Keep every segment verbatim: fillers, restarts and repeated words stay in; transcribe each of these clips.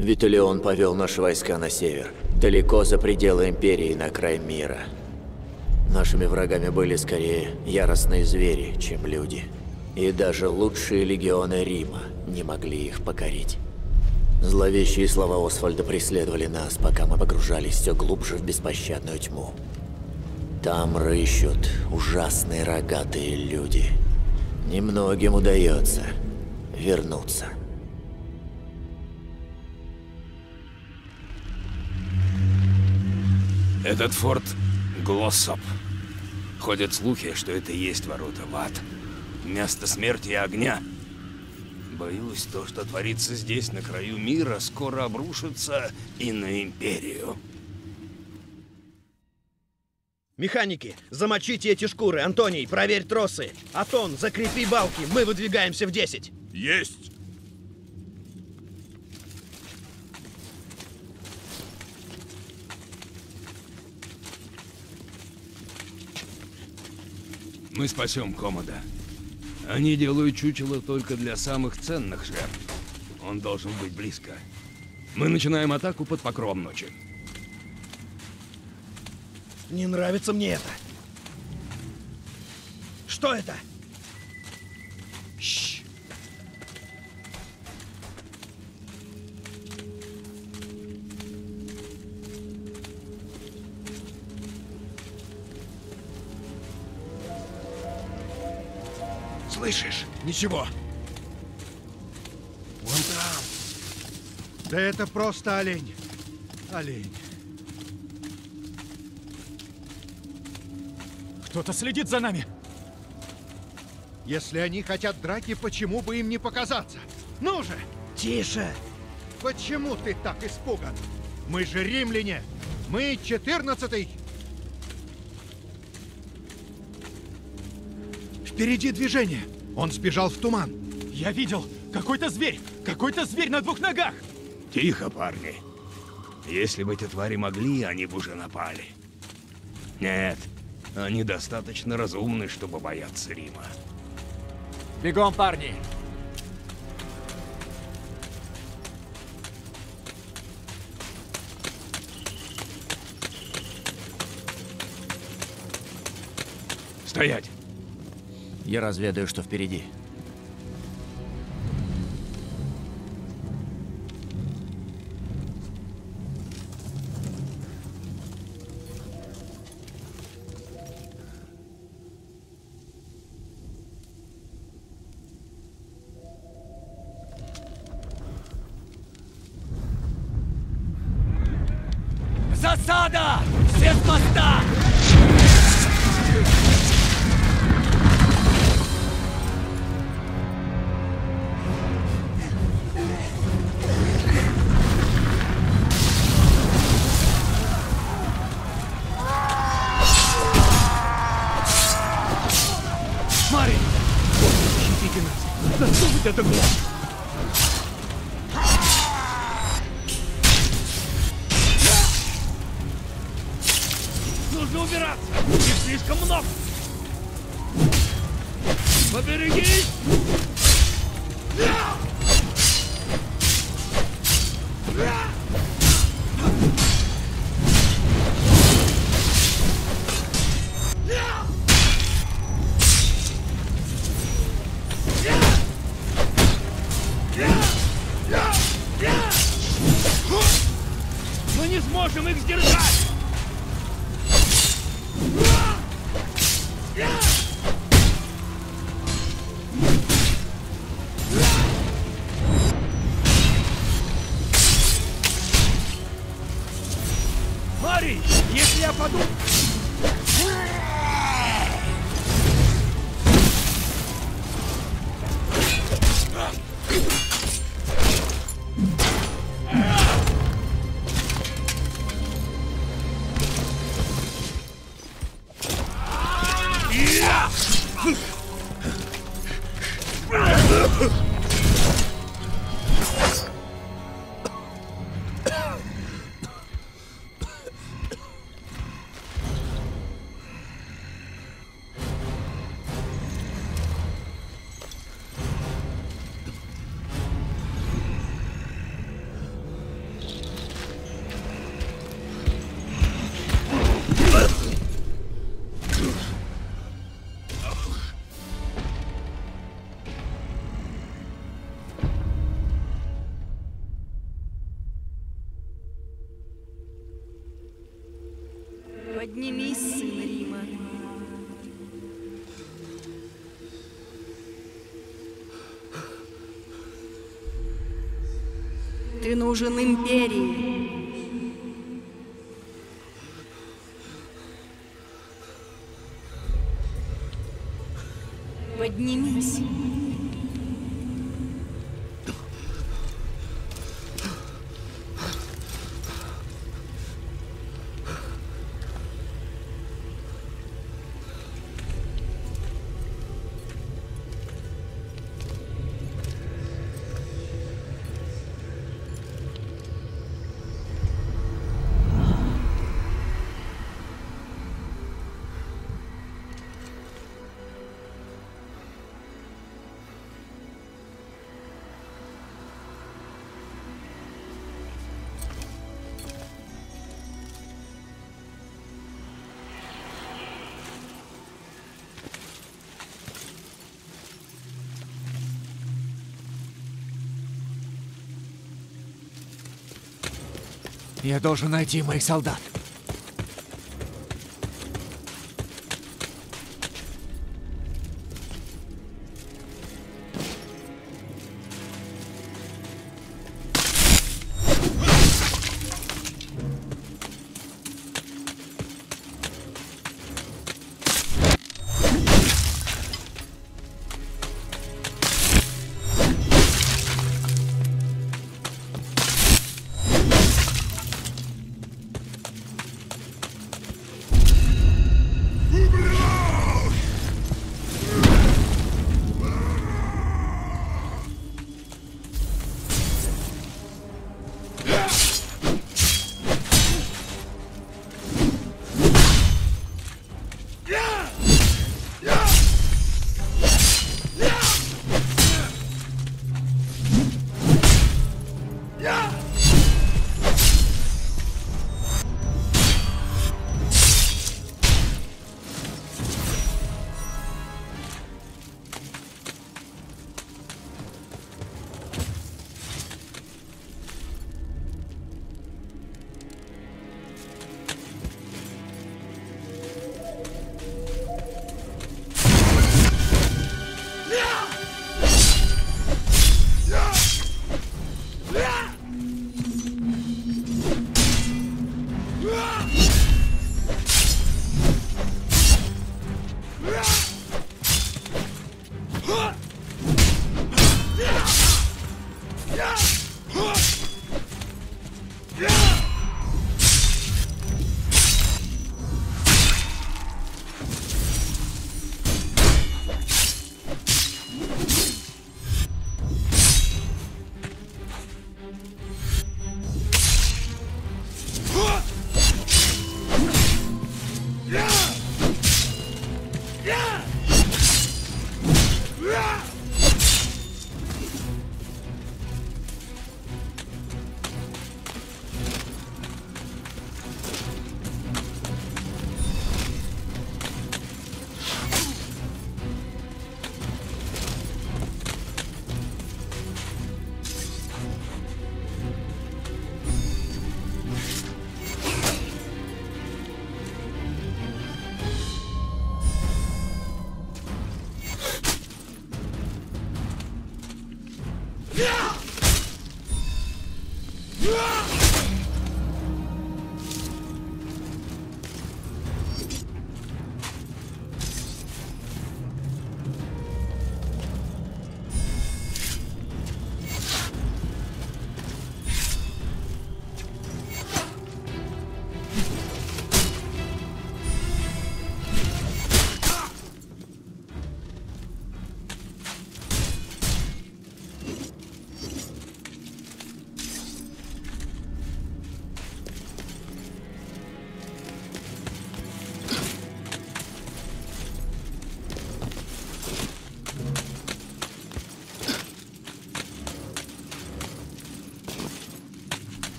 Виталион повел наши войска на север, далеко за пределы Империи, на край мира. Нашими врагами были скорее яростные звери, чем люди. И даже лучшие легионы Рима не могли их покорить. Зловещие слова Освальда преследовали нас, пока мы погружались все глубже в беспощадную тьму. Там рыщут ужасные рогатые люди. Немногим удается вернуться. Этот форт Глоссоп. Ходят слухи, что это и есть ворота в ад. Место смерти и огня. Боюсь, то, что творится здесь, на краю мира, скоро обрушится и на Империю. Механики, замочите эти шкуры. Антоний, проверь тросы. Атон, закрепи балки. Мы выдвигаемся в десять. Есть! Мы спасем Комода. Они делают чучело только для самых ценных жертв. Он должен быть близко. Мы начинаем атаку под покровом ночи. Не нравится мне это. Что это? Щ. Слышишь? Ничего. Вон там. Да это просто олень. Олень. Кто-то следит за нами. Если они хотят драки, почему бы им не показаться? Ну же! Тише! Почему ты так испуган? Мы же римляне! Мы четырнадцатый! Впереди движение! Он сбежал в туман! Я видел! Какой-то зверь! Какой-то зверь на двух ногах! Тихо, парни. Если бы эти твари могли, они бы уже напали. Нет, они достаточно разумны, чтобы бояться Рима. Бегом, парни! Стоять! Я разведаю, что впереди. Засада! Все с моста! Мари! Защитите нас! Засунуть это глаз! Нужно убираться! Их слишком много! Поберегись! Мы не сможем их сдержать! Мари, если я паду... Поднимись, сын Рима. Ты нужен империи. Поднимись. Я должен найти моих солдат.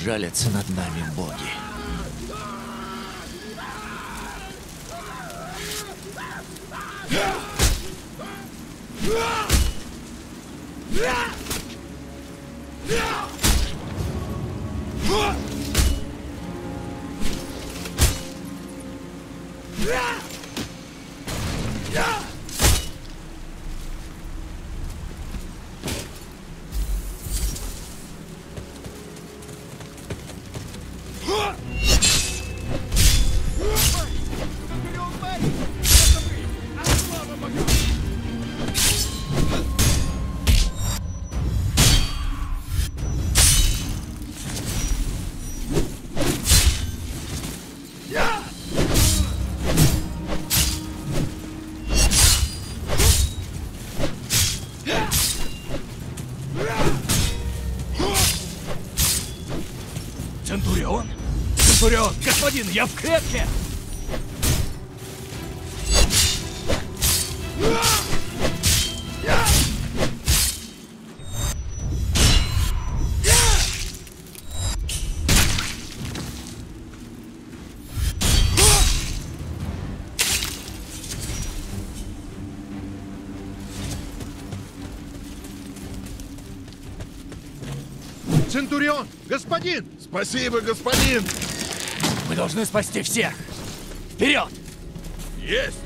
сжалятся над нами боги. Центурион? Центурион, господин, я в клетке! Центурион! Господин! Спасибо, господин! Мы должны спасти всех! Вперед! Есть!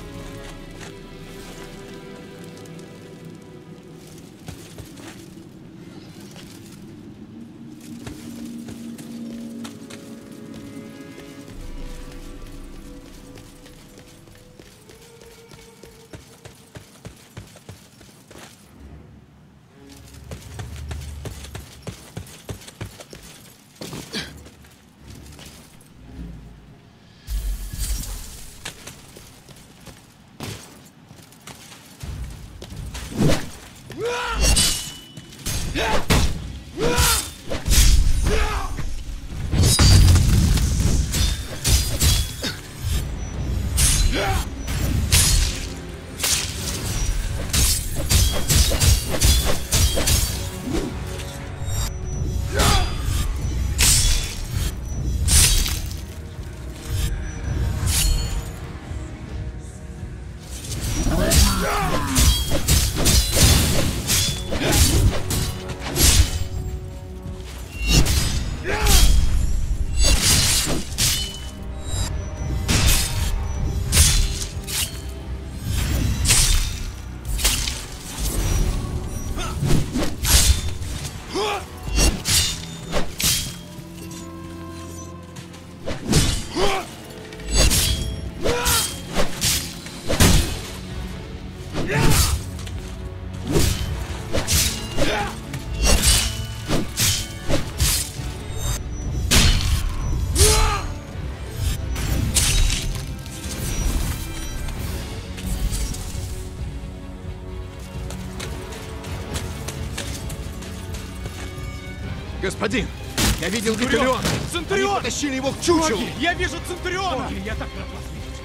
Господин, Я видел Центурион! Виталиона! Центурион! Они потащили его к чучелу! Боги, я вижу Центуриона! Боги, я так рад вас видеть!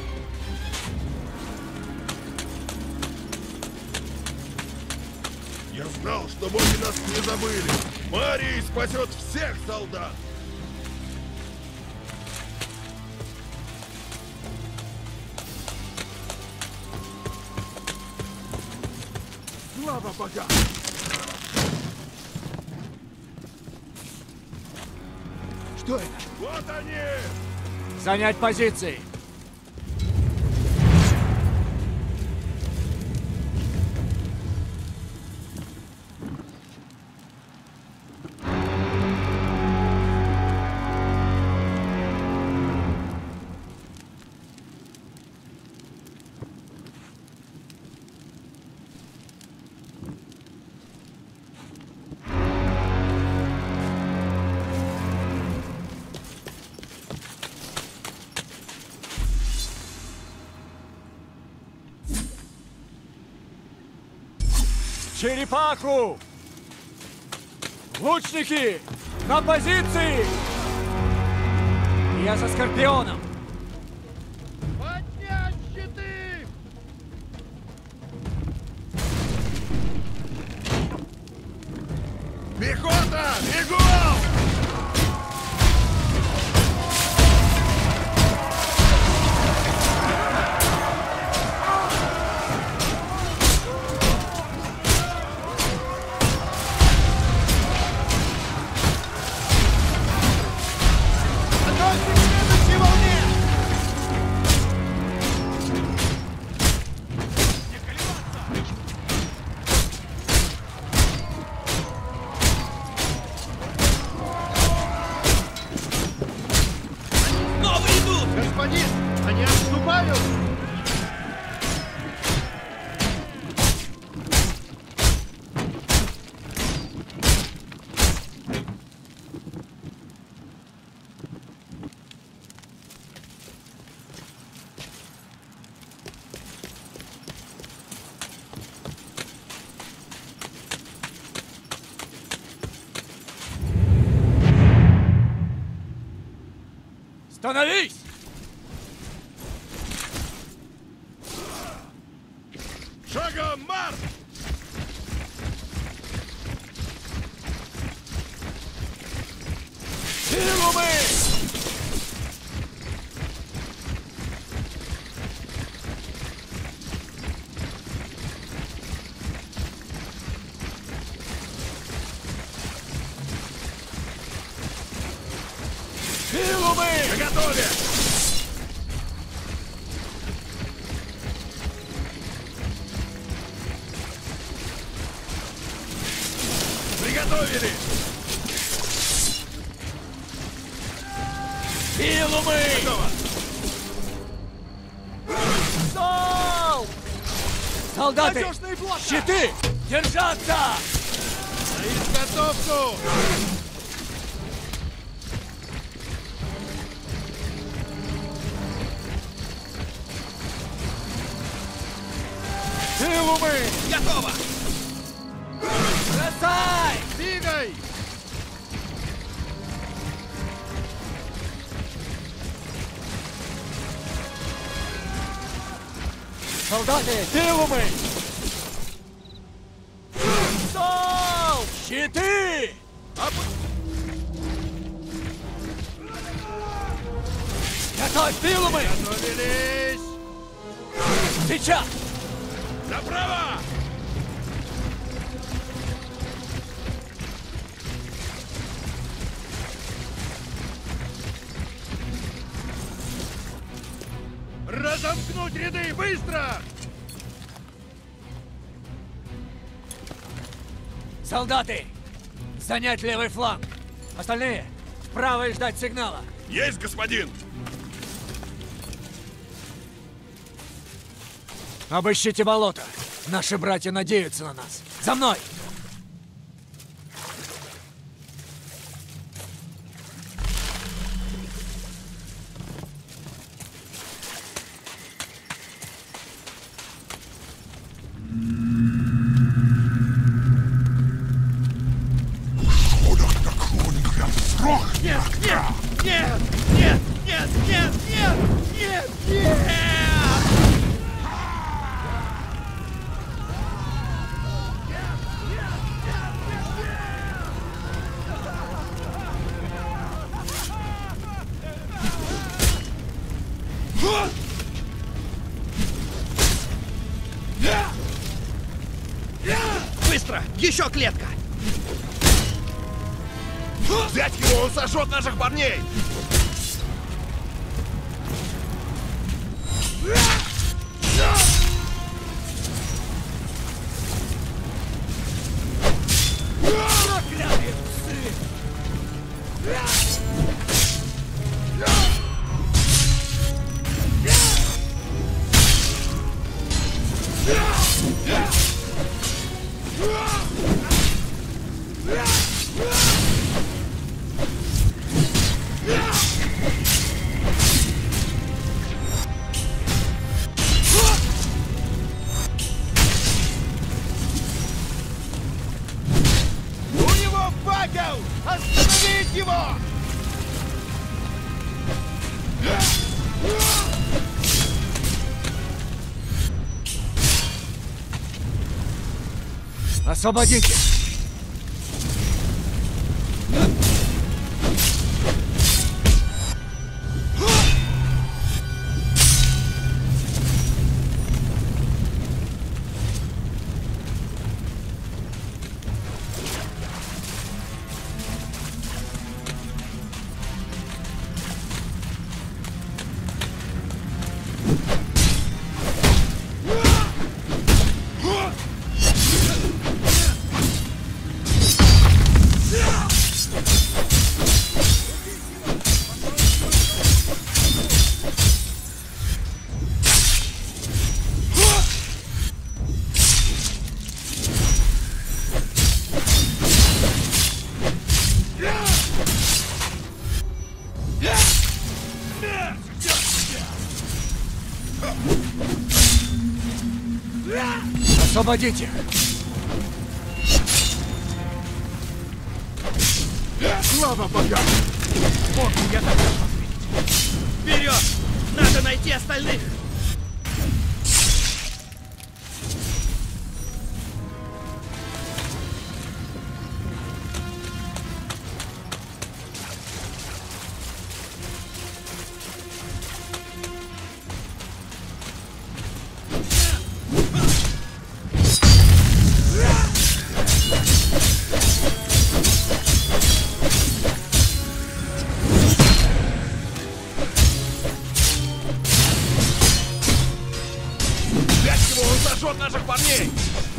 Я знал, что боги нас не забыли! Марий спасет всех солдат! Слава богам! Что это? Вот они! Занять позиции! Черепаху! Лучники! На позиции! Я за Скорпионом! Поднять щиты! Пехота! Бегом! Отступаю! Становись! Шагом марш! Силу мы! Силу мы! Наготове! Приготовили! Силу мы! Готово! Стол! Солдаты! Щиты! Держаться! На изготовку! Силу мы! Готово! Бросай! Двигай! Солдаты! Силу мы! Стол! Щиты! Готовь силу мы! Готовились! Сейчас! Направо! Разомкнуть ряды! Быстро! Солдаты! Занять левый фланг! Остальные вправо и ждать сигнала! Есть, господин! Обыщите болото! Наши братья надеются на нас! За мной! Нет, нет, нет, нет, нет, нет, нет, нет, нет! Быстро! Еще клетка! Взять его, он сожжет наших парней! Проклятые псы! У него факел! Остановить его! Освободите! Освободите! Слава богам! Боги, я так рад вас видеть. Вперед! Надо найти остальных! Наших парней!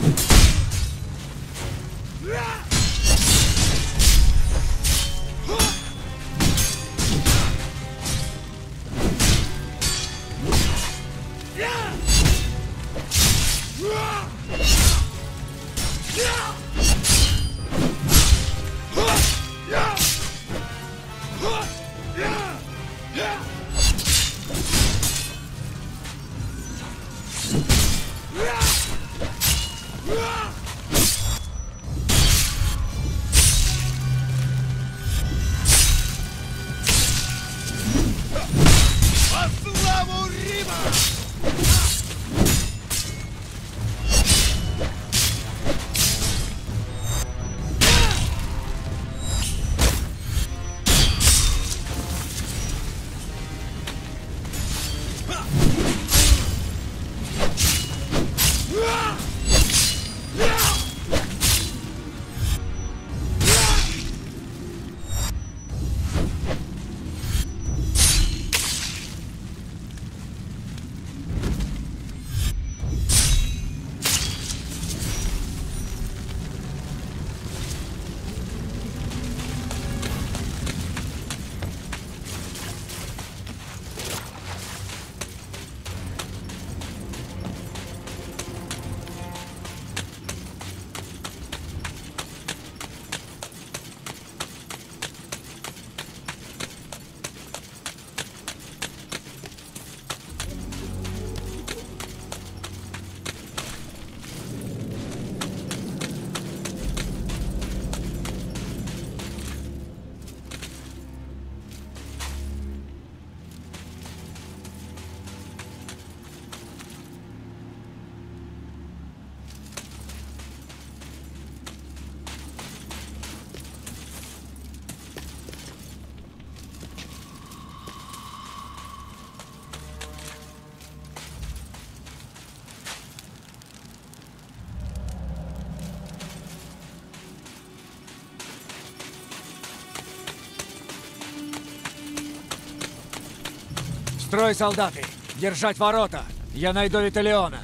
Строй, солдаты! Держать ворота! Я найду Виталиона!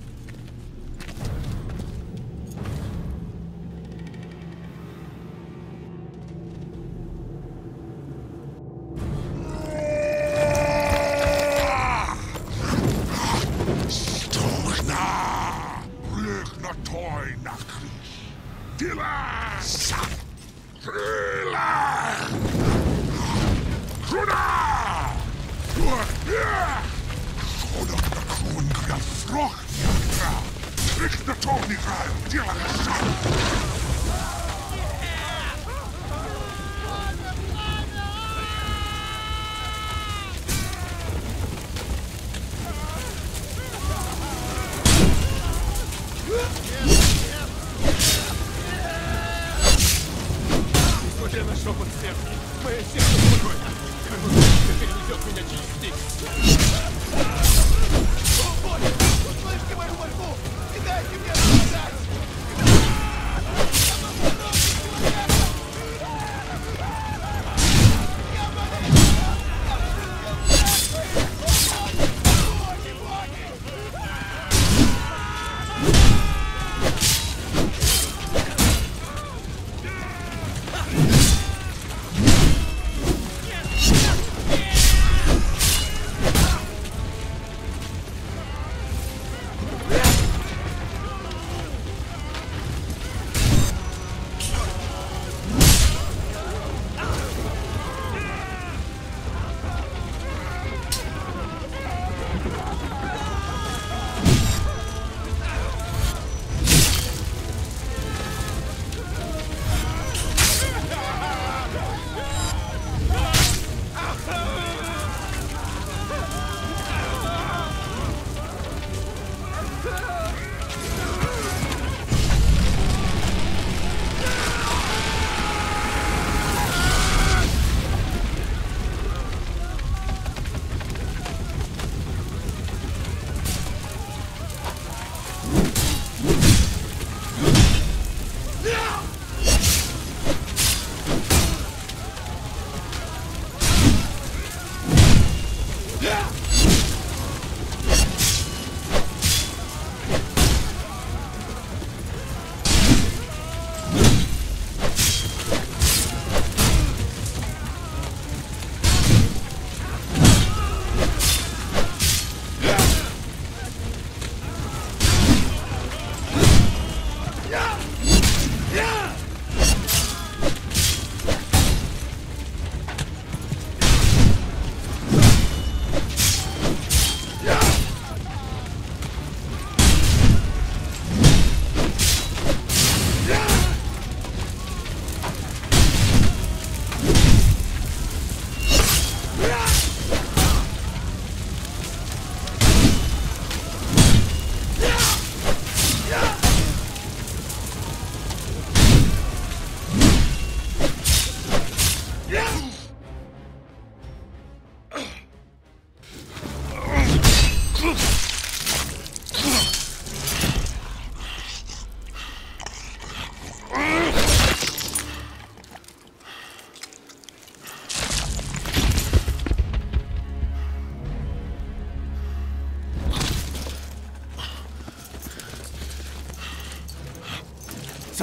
Несмотря на шепот смерти, мое сердце спокойно. Кому-то перенесет меня через степь. О, Боже! Услышьте мою мольбу! Не дайте мне страдать!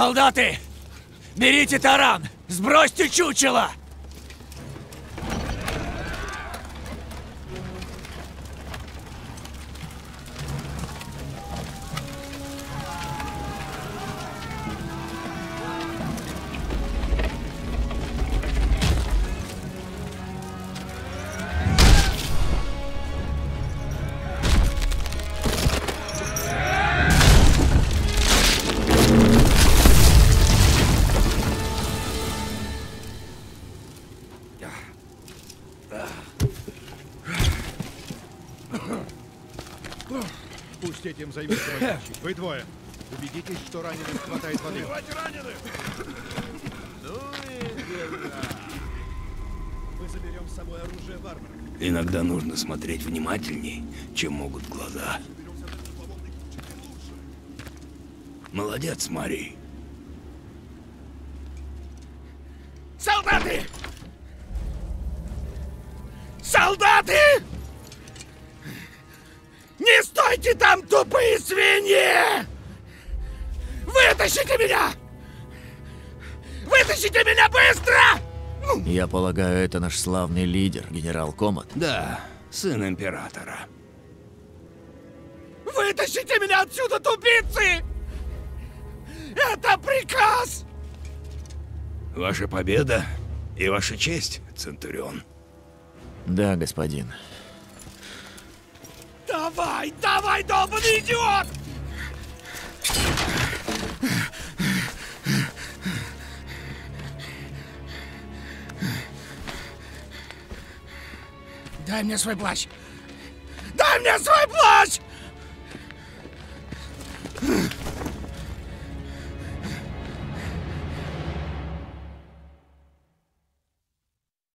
Солдаты! Берите таран! Сбросьте чучело! Пусть этим займется водильщик. Вы двое. Убедитесь, что раненым хватает воды. Убивайте раненых! Мы заберем с собой оружие варваров. Иногда нужно смотреть внимательней, чем могут глаза. Молодец, Марий. Солдаты! Солдаты! Не стойте там, тупые свиньи! Вытащите меня! Вытащите меня быстро! Я полагаю, это наш славный лидер, генерал Комат. Да, сын императора. Вытащите меня отсюда, тупицы! Это приказ! Ваша победа и ваша честь, Центурион. Да, господин. Давай, давай, долбаный идиот! Дай мне свой плащ! Дай мне свой плащ!